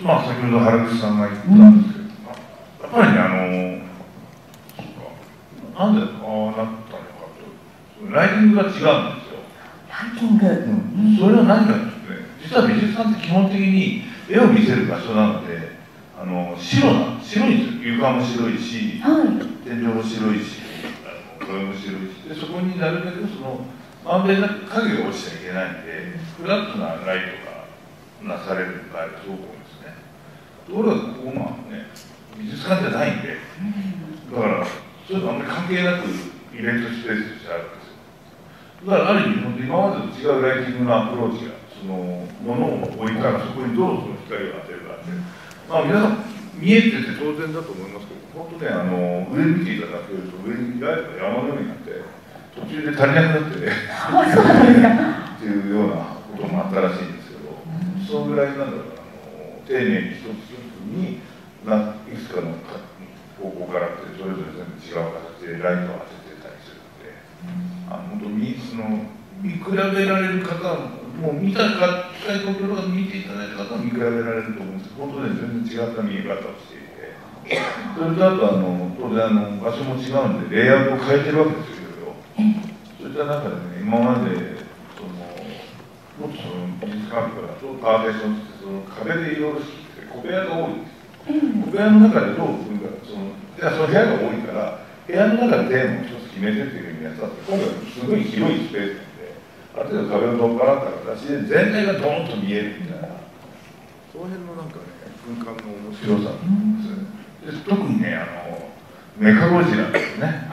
まあ先ほど原口さんが言ったんですけど、やっぱりねなんでなったのかと、ライティングが違うんですよ。 ライティング、 それは何かというとね、実は美術館って基本的に絵を見せる場所なので、白いんですよ。床も白いし、天井も白いし、壁も白いし、でそこになるべくまんべんなく影が落ちちゃいけないんで、フラットなライトがなされる場合がすごく多いですね。ところがここがね、美術館じゃないんで、だからそういうのあんまり関係なくイベントスペースとしてあるんですよ。だからある意味、本当に今までと違うライティングのアプローチが、物を置いたらそこにどうその光を当てるかって、皆さん見えてて当然だと思いますけど、本当ね、上見ていただけると、上にライトが山のようになって、途中で足りなくなってね、っていうようなこともあったらしいんですけど、そのぐらいなんだろう、丁寧に一つ一つにいくつかの方向からって、それぞれ全部違う形でライトを当ててたりするので、本当に見比べられる方もう見たか、機械コントローラー見ていただいた方は見比べられると思うんですけど、本当に全然違った見え方をしていて、それとあと当然場所も違うんで、レイアウトを変えてるわけですよ、いろいろ。そういった中でね、今までもっと美術館とかだとパーテーションって壁でいろいろ小部屋が多いんです。小部屋の中でどう組むか、その部屋が多いから、部屋の中でテーマを一つ決めてっていうふうにやったんですけど、今回すごい広いスペースなんで、ある程度壁を取っ払った形で全体がドーンと見えるみたいな、その辺のなんかね、空間の面白さです。特にね、メカゴジラですね。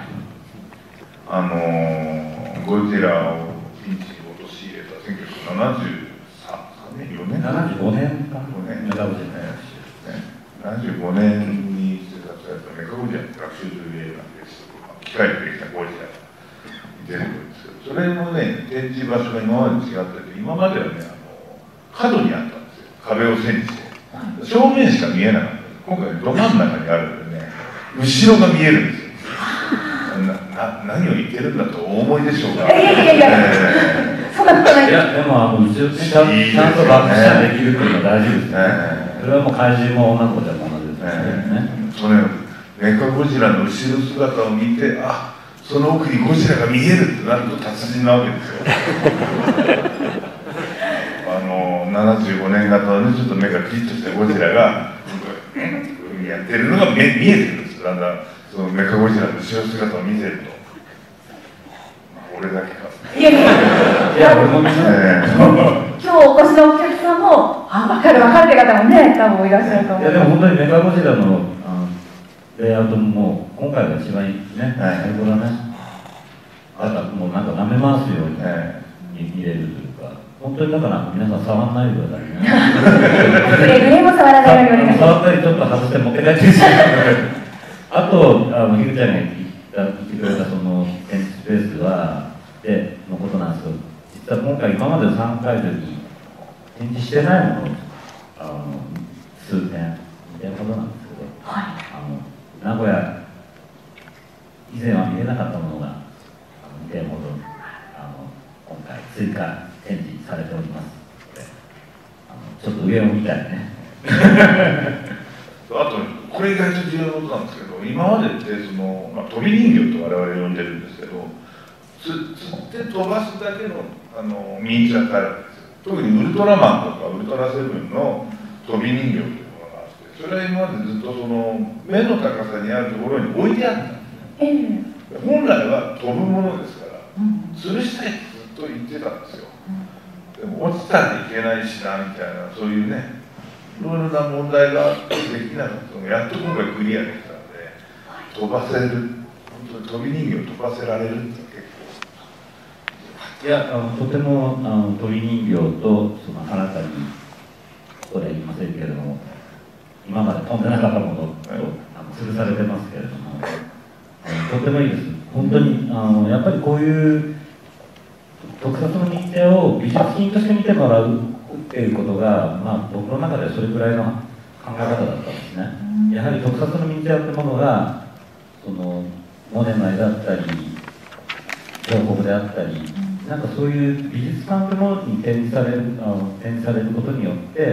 ゴジラをピンチに陥れた1973年、4年 75年かメカゴジラ75年に制作されたメカゴジラの学習という映画です。機械でできたゴジラが出てくるんですけど、それもね、展示場所が今まで違ってて、今まではね、角にあったんですよ。壁を背にして。正面しか見えなかった。今回ど真ん中にあるんでね、後ろが見えるんですよ。何を言ってるんだとお思いでしょうか。 そんなことない。 いや、でもちゃんと爆写できるっていうのは大事ですね。それはもう怪獣も女の子じゃ同じですね。 それメカゴジラの後ろ姿を見て、その奥にゴジラが見えるってなると達人なわけですよ。75年型のね、ちょっと目がピリッとしたゴジラがやってるのが見えてくるんです。だんだんそのメカゴジラの後ろ姿を見てると、俺だけか。 いや、俺も今日お越しのお客さんも、分かるって方もね、多分いらっしゃると思う。 いや、でも本当にメカゴジラのレイアウトも今回が一番いいね、最高だね。もうなんか舐め回すように見れるというか、本当にだから皆さん触らないでくださいね。 くれぐれも触らないようにお願いします。 触ったりちょっと外して持って帰ってきて。あと、ひぐちゃんが言ってくれたその展示スペースのことなんですけど、実は今回今までの3回に展示してないものを数点みたいなことなんですけど、名古屋以前は見れなかったものが2点ほど今回追加展示されておりますので、ちょっと上を見たいね。 あとこれ意外と重要なことなんですけど、今までって飛び人形と我々呼んでるんですけど、釣って飛ばすだけのミニチュアってあるんですよ。特にウルトラマンとかウルトラセブンの飛び人形というものがあって、それは今までずっと目の高さにあるところに置いてあったんですね。本来は飛ぶものですから、吊るしたいってずっと言ってたんですよ。でも落ちたらいけないしなみたいな、そういうね、いろいろな問題があってできなかったのがやっと今回クリアできたので、飛ばせる、本当に飛び人形を飛ばせられるって結構。 いや、とても鳥人形と新たにここでは言いませんけれども、今まで飛んでなかったものと吊るされてますけれども、とてもいいです。本当にやっぱりこういう特撮の日程を美術品として見てもらうっていうことが、僕の中ではそれくらいの考え方だったんですね。やはり特撮のミニチュアってものがモネの絵だったり彫刻であったり、なんかそういう美術館というものに展示されることによって、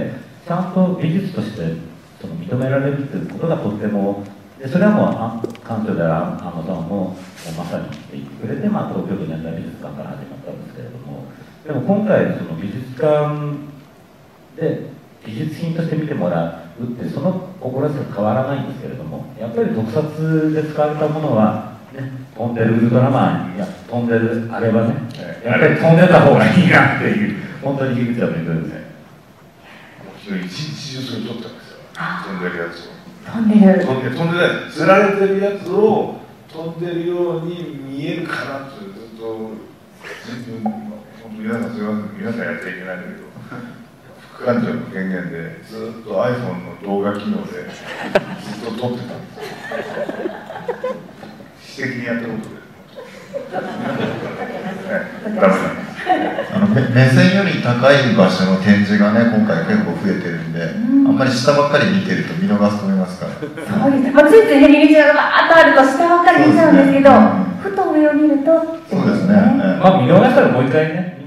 ちゃんと美術としてその認められるっていうことがとっても、でそれはもう館長である安野さんもまさに言ってくれて、東京都現代美術館から始まったんですけれども、でも今回その美術館で美術品として見てもらうってその志は変わらないんですけれども、やっぱり特撮で使われたものは、ね、飛んでるウルトラマンや飛んでるあれはね、やっぱり飛んでた方がいいなっていう、本当に樋口は弁当ですね。 一日中それ撮ったんですよ。飛んでるやつを。 飛んでる。 飛んでない。釣られてるやつを飛んでるように見えるかなってずっと自分皆さんすみません、皆さんやっちゃいけないんだけど、副館長の権限でずっと iPhone の動画機能でずっと撮ってたんですよ。私的にやったことで。ダメなんです。 目線より高い場所の展示がね、今回結構増えてるんで、あんまり下ばっかり見てると見逃すと思いますから。 そうですね、ついついね、入り口がバーッとあると下ばっかり見ちゃうんですけど、ふと上を見ると、 そうですね。 見逃したらもう一回ね、